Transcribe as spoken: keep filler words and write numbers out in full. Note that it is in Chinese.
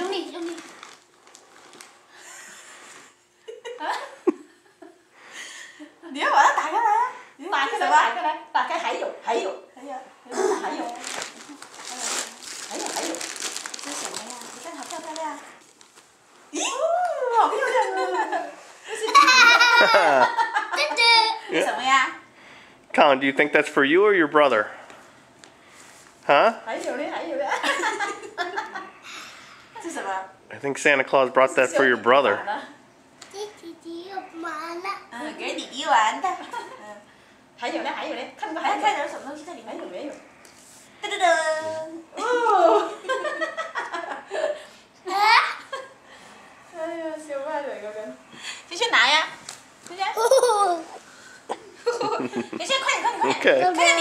用力用力。 你要把它打开来啊！ 打开来，打开来，打开还有还有还有还有还有还有， 这是什么呀？ 你看好漂不漂亮？咦，好漂亮啊！这是这是什么呀 Colin, do you think that's for you or your brother? Huh? 还有呢，还有呢。这是什么？ I think Santa Claus brought that for your brother. 嗯，给弟弟玩的。嗯，还有呢，还有呢，看看还看有什么东西在里面？有没有？噔噔噔！哦！哎呀，小壞嚟嗰個。小轩拿呀，小轩。小轩，快點，快點，快點！ Okay.